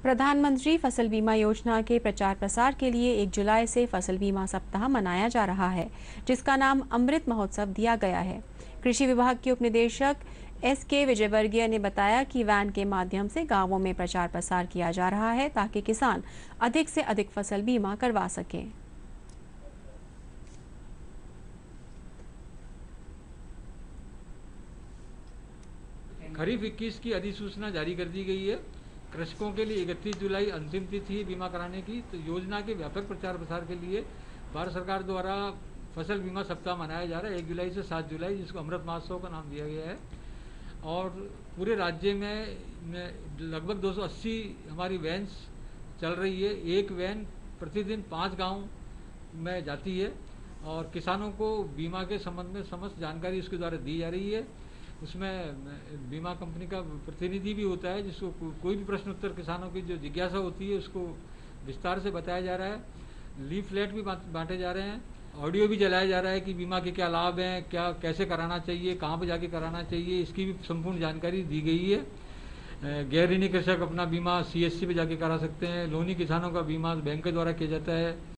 प्रधानमंत्री फसल बीमा योजना के प्रचार प्रसार के लिए 1 जुलाई से फसल बीमा सप्ताह मनाया जा रहा है, जिसका नाम अमृत महोत्सव दिया गया है। कृषि विभाग के उपनिदेशक SK विजयवर्गीय ने बताया कि वैन के माध्यम से गांवों में प्रचार प्रसार किया जा रहा है ताकि किसान अधिक से अधिक फसल बीमा करवा सकें। खरीफ 21 की अधिसूचना जारी कर दी गई है। कृषकों के लिए 31 जुलाई अंतिम तिथि है बीमा कराने की। तो योजना के व्यापक प्रचार प्रसार के लिए भारत सरकार द्वारा फसल बीमा सप्ताह मनाया जा रहा है 1 जुलाई से 7 जुलाई, जिसको अमृत महोत्सव का नाम दिया गया है। और पूरे राज्य में लगभग 280 हमारी वैन्स चल रही है। एक वैन प्रतिदिन 5 गाँव में जाती है और किसानों को बीमा के संबंध में समस्त जानकारी उसके द्वारा दी जा रही है। उसमें बीमा कंपनी का प्रतिनिधि भी होता है, जिसको कोई भी प्रश्न उत्तर किसानों की जो जिज्ञासा होती है उसको विस्तार से बताया जा रहा है। लीफलेट भी बांटे जा रहे हैं, ऑडियो भी चलाया जा रहा है कि बीमा के क्या लाभ हैं, क्या कैसे कराना चाहिए, कहाँ पर जाके कराना चाहिए, इसकी भी संपूर्ण जानकारी दी गई है। गैर ऋणी कृषक अपना बीमा CSC पे जाके करा सकते हैं। लोनी किसानों का बीमा बैंक के द्वारा किया जाता है।